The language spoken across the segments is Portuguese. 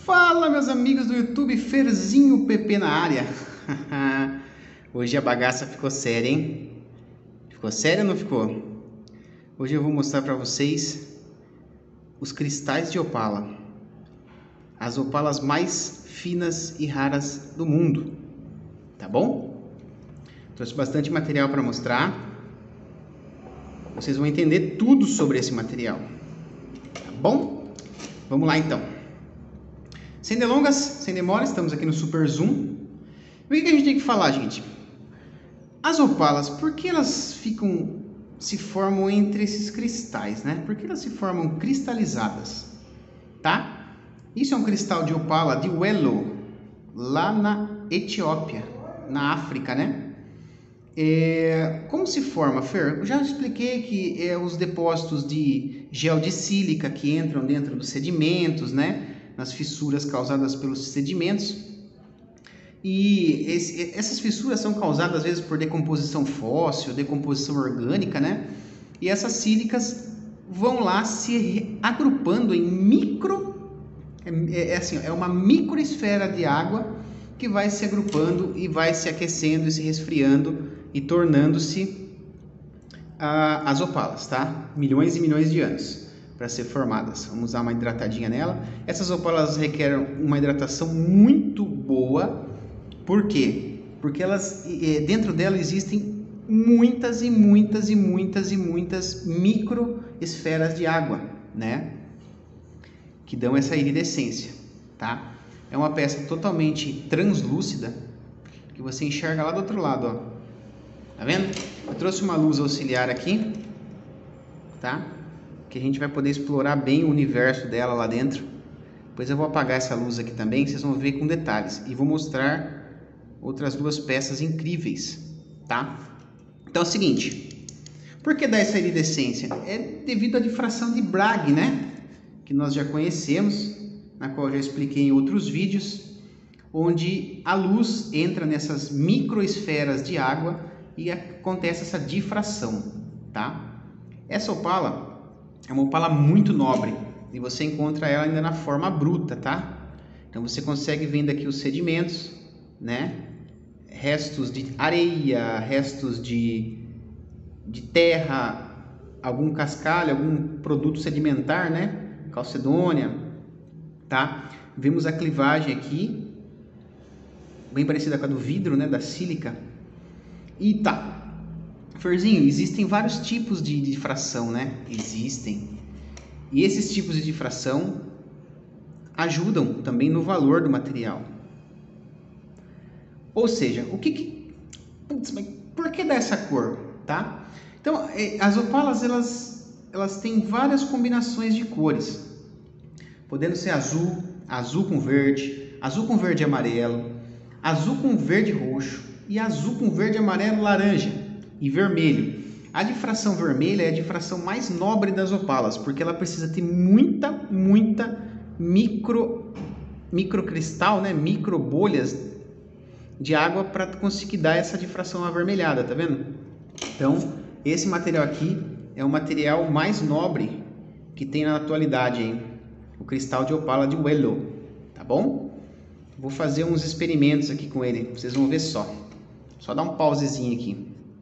Fala, meus amigos do YouTube, Ferzinho PP na área. Hoje a bagaça ficou séria, hein? Ficou séria ou não ficou? Hoje eu vou mostrar para vocês os cristais de opala. As opalas mais finas e raras do mundo. Tá bom? Trouxe bastante material para mostrar. Vocês vão entender tudo sobre esse material. Tá bom? Vamos lá então. Sem delongas, sem demora, estamos aqui no Super Zoom. O que a gente tem que falar, gente? As opalas, por que elas se formam entre esses cristais, né? Por que elas se formam cristalizadas, tá? Isso é um cristal de opala de Wellow, lá na Etiópia, na África, né? Como se forma, Fer? Eu já expliquei que os depósitos de gel de sílica que entram dentro dos sedimentos, né? Nas fissuras causadas pelos sedimentos. E essas fissuras são causadas às vezes por decomposição fóssil, decomposição orgânica, né? E essas sílicas vão lá se agrupando em é uma microesfera de água que vai se agrupando e vai se aquecendo e se resfriando e tornando-se as opalas, tá? Milhões e milhões de anos para ser formadas. Vamos dar uma hidratadinha nela. Essas opalas requerem uma hidratação muito boa. Por quê? Porque elas, dentro dela existem muitas e muitas e muitas e muitas microesferas de água, né? Que dão essa iridescência, tá? É uma peça totalmente translúcida que você enxerga lá do outro lado, ó. Tá vendo? Eu trouxe uma luz auxiliar aqui, tá? Que a gente vai poder explorar bem o universo dela lá dentro. Depois eu vou apagar essa luz aqui também, vocês vão ver com detalhes. E vou mostrar outras duas peças incríveis, tá? Então é o seguinte, por que dá essa iridescência? É devido à difração de Bragg, né? Que nós já conhecemos, na qual eu já expliquei em outros vídeos, onde a luz entra nessas microesferas de água e acontece essa difração, tá? Essa opala é uma opala muito nobre e você encontra ela ainda na forma bruta, tá? Então você consegue vendo aqui os sedimentos, né? Restos de areia, restos de terra, algum cascalho, algum produto sedimentar, né? Calcedônia, tá? Vemos a clivagem aqui, bem parecida com a do vidro, né? Da sílica. E tá. Ferzinho, existem vários tipos de difração, né? Existem. E esses tipos de difração ajudam também no valor do material. Ou seja, Putz, mas por que dá essa cor, tá? Então, as opalas, elas têm várias combinações de cores. Podendo ser azul, azul com verde e amarelo, azul com verde e roxo e azul com verde, amarelo, laranja e vermelho. A difração vermelha é a difração mais nobre das opalas, porque ela precisa ter muita microcristal, né? Micro bolhas de água para conseguir dar essa difração avermelhada, tá vendo? Então, esse material aqui é o material mais nobre que tem na atualidade, hein? O cristal de opala de Wellow, tá bom? Vou fazer uns experimentos aqui com ele, vocês vão ver só. Só dar um pausezinho aqui.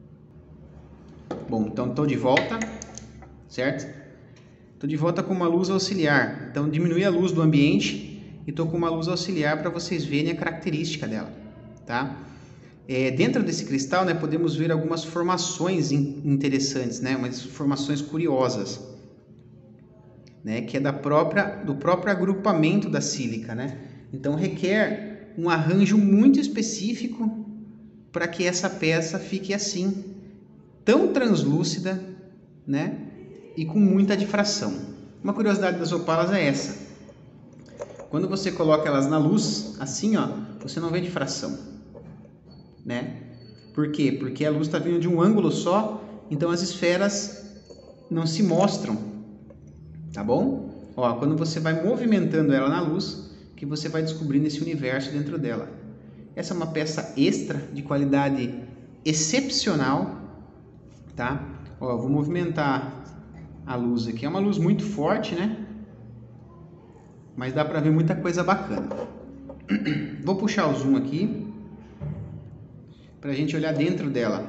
Bom, então estou de volta, certo? Estou de volta com uma luz auxiliar. Então diminui a luz do ambiente e estou com uma luz auxiliar para vocês verem a característica dela, tá? Dentro desse cristal, né, podemos ver algumas formações interessantes, né? Umas formações curiosas, né? Que é do próprio agrupamento da sílica, né? Então requer um arranjo muito específico para que essa peça fique assim, tão translúcida, né? E com muita difração. Uma curiosidade das opalas é essa: quando você coloca elas na luz, assim, ó, você não vê difração, né? Por quê? Porque a luz está vindo de um ângulo só, então as esferas não se mostram, tá bom? Ó, quando você vai movimentando ela na luz, que você vai descobrindo esse universo dentro dela. Essa é uma peça extra de qualidade excepcional, tá? Ó, vou movimentar a luz aqui. É uma luz muito forte, né? mas dá para ver muita coisa bacana. Vou puxar o zoom aqui para a gente olhar dentro dela.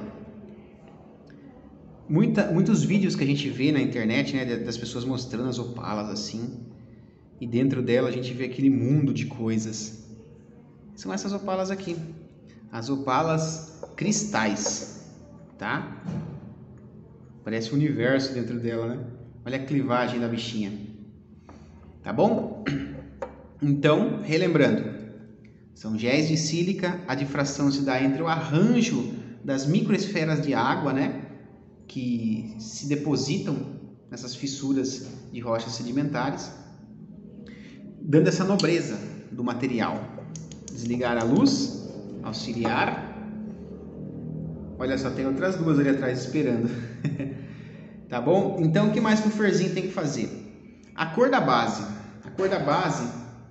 Muitos vídeos que a gente vê na internet, né, das pessoas mostrando as opalas assim, e dentro dela a gente vê aquele mundo de coisas. São essas opalas aqui, as opalas cristais, tá? Parece o universo dentro dela, né? Olha a clivagem da bichinha, tá bom? Então, relembrando, são géis de sílica, a difração se dá entre o arranjo das microesferas de água, né, que se depositam nessas fissuras de rochas sedimentares, dando essa nobreza do material. Desligar a luz, auxiliar. Olha só, tem outras duas ali atrás esperando. Tá bom? Então, o que mais que o ferzinho tem que fazer? A cor da base. A cor da base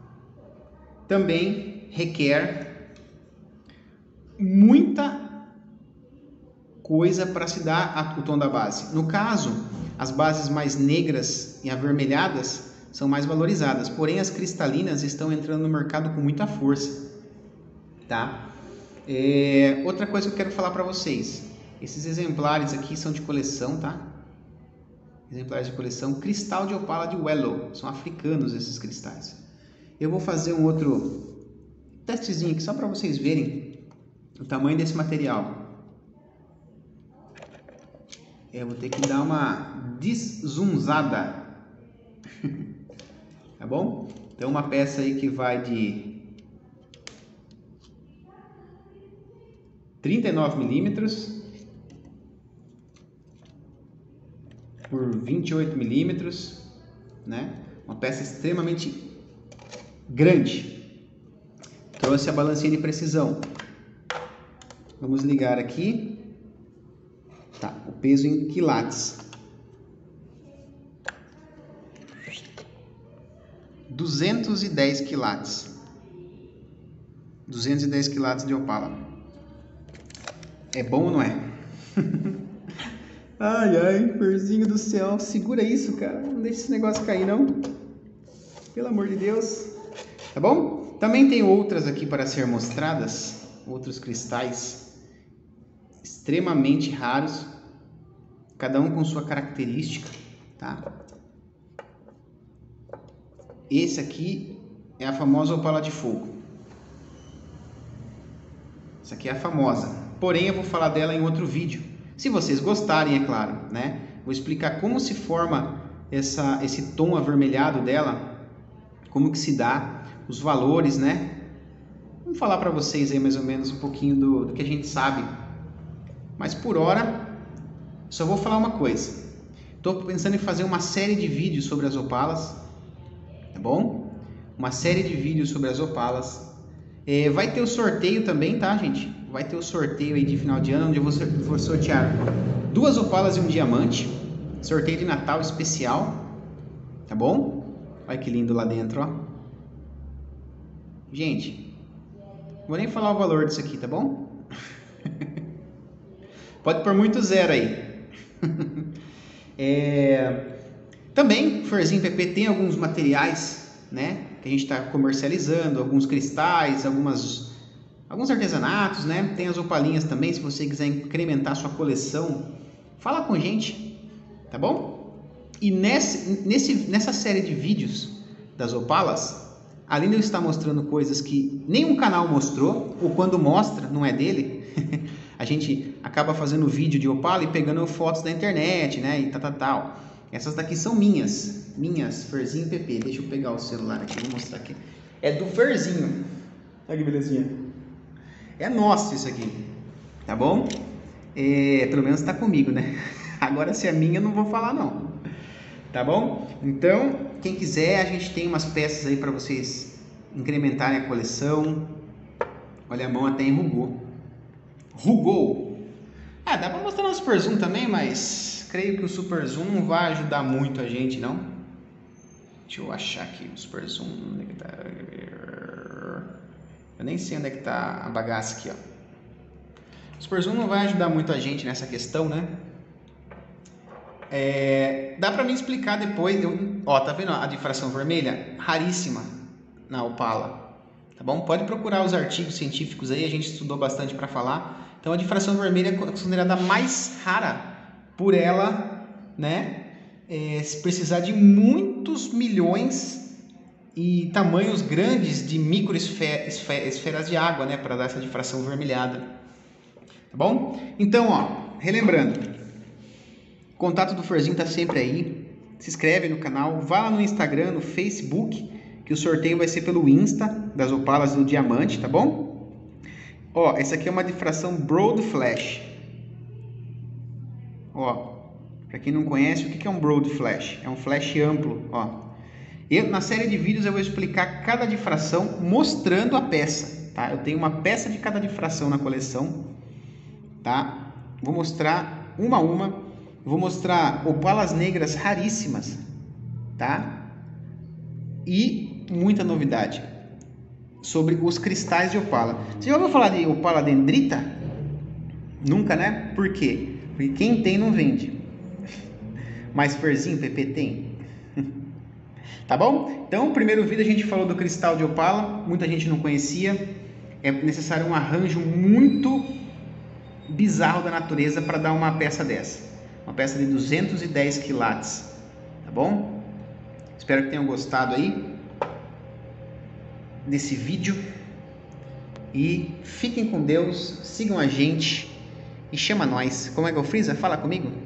também requer muita coisa para se dar o tom da base. No caso, as bases mais negras e avermelhadas são mais valorizadas, porém as cristalinas estão entrando no mercado com muita força, tá? Outra coisa que eu quero falar para vocês, esses exemplares aqui são de coleção, tá? Exemplares de coleção, cristal de opala de Wellow, são africanos esses cristais. Eu vou fazer um outro testezinho aqui só para vocês verem o tamanho desse material. Eu vou ter que dar uma deszunzada. Tá bom? Então uma peça aí que vai de 39 milímetros por 28 milímetros, né? Uma peça extremamente grande. Trouxe a balancinha de precisão. Vamos ligar aqui. Tá, o peso em quilates. 210 quilates. 210 quilates de opala. É bom ou não é? Ai, ai, ferzinho do céu. Segura isso, cara. Não deixa esse negócio cair, não. Pelo amor de Deus. Tá bom? Também tem outras aqui para ser mostradas. Outros cristais extremamente raros. Cada um com sua característica, tá? Esse aqui é a famosa opala de fogo. Essa aqui é a famosa. Porém, eu vou falar dela em outro vídeo. Se vocês gostarem, é claro, né? Vou explicar como se forma esse tom avermelhado dela, como que se dá, os valores, né? Vamos falar para vocês aí mais ou menos um pouquinho do que a gente sabe. Mas por hora, só vou falar uma coisa. Estou pensando em fazer uma série de vídeos sobre as opalas, tá bom? Uma série de vídeos sobre as opalas. Vai ter o sorteio também, tá, gente? Vai ter o sorteio aí de final de ano, onde eu vou sortear 2 opalas e um diamante. Sorteio de Natal especial, tá bom? Olha que lindo lá dentro, ó. Gente, não vou nem falar o valor disso aqui, tá bom? Pode pôr muito zero aí. Também, Ferzinho PP tem alguns materiais, né, que a gente está comercializando, alguns cristais, alguns artesanatos, né? Tem as opalinhas também, se você quiser incrementar sua coleção, fala com a gente, tá bom? E nessa série de vídeos das opalas, além de eu estar mostrando coisas que nenhum canal mostrou, ou quando mostra, não é dele, a gente acaba fazendo vídeo de opala e pegando fotos da internet, né? E tal. Essas daqui são minhas, Ferzinho PP. Deixa eu pegar o celular aqui, vou mostrar aqui. É do Ferzinho. Olha que belezinha. É nosso isso aqui, tá bom? Pelo menos tá comigo, né? Agora se é minha eu não vou falar não, tá bom? Então, quem quiser, a gente tem umas peças aí para vocês incrementarem a coleção. Olha, a mão até enrugou. Rugou. Dá para mostrar no Super Zoom também, mas creio que o Super Zoom não vai ajudar muito a gente, não. Deixa eu achar aqui o Super Zoom. Onde é que tá? Eu nem sei onde é que tá a bagaça aqui, ó. O Super Zoom não vai ajudar muito a gente nessa questão, né? Dá para me explicar depois. Ó, tá vendo a difração vermelha? Raríssima na Opala, tá bom? Pode procurar os artigos científicos aí, a gente estudou bastante para falar. Então a difração vermelha é considerada mais rara por ela, né, precisar de muitos milhões e tamanhos grandes de microesferas de água, né, para dar essa difração vermelhada, tá bom? Então, ó, relembrando, o contato do Forzinho tá sempre aí. Se inscreve no canal, vá lá no Instagram, no Facebook, que o sorteio vai ser pelo Insta das Opalas do Diamante, tá bom? Ó, essa aqui é uma difração Broad Flash. Ó, para quem não conhece, o que é um Broad Flash? É um flash amplo, ó. Na série de vídeos eu vou explicar cada difração mostrando a peça, tá? Eu tenho uma peça de cada difração na coleção, tá? Vou mostrar uma a uma. Vou mostrar opalas negras raríssimas, tá? E muita novidade sobre os cristais de opala. Você já ouviu falar de opala dendrita? Nunca, né? Por quê? Porque quem tem não vende. Mas Ferzinho, PP tem. Tá bom? Então, no primeiro vídeo a gente falou do cristal de opala. Muita gente não conhecia. É necessário um arranjo muito bizarro da natureza para dar uma peça dessa. Uma peça de 210 quilates, tá bom? Espero que tenham gostado aí desse vídeo e fiquem com Deus, sigam a gente e chama nós. Como é que é o Freeza? Fala comigo.